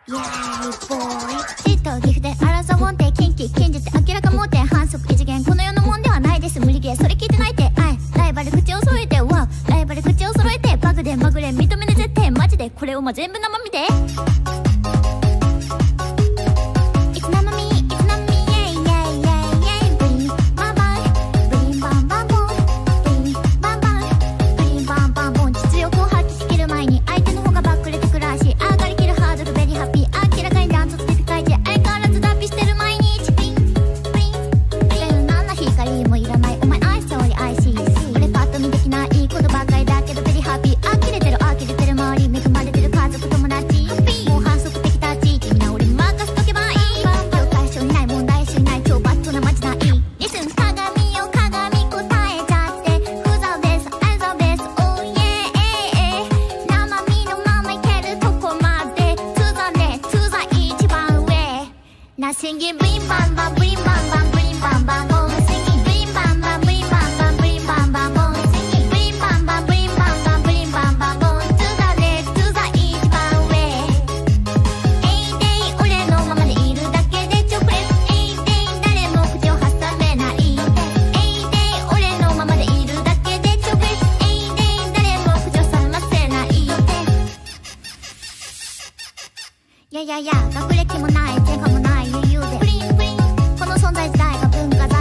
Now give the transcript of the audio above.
イエーイボーイ。地と岐阜で争わんて近畿近日で明らか盲点反則異次元この世のもんではないです無理ゲーそれ聞いてないてライバル口を揃えてワウライバル口を揃えてバグでまぐれ認めね絶対マジでこれを全部生身でSinging bling bang bang bling bang bang bling bang bang boom Singing bling bang bang bling bang bang bling bang bang boom Singing bling bang bang bling bang bang bling bang bang boom To the left to the 一番上エイデイ俺のままでいるだけでチョコレートエイデイ誰も口を挟めないエイデイ俺のままでいるだけでチョコレートエイデイ誰も口を挟ませないややや学歴もない前科もないこの存在自体が文化財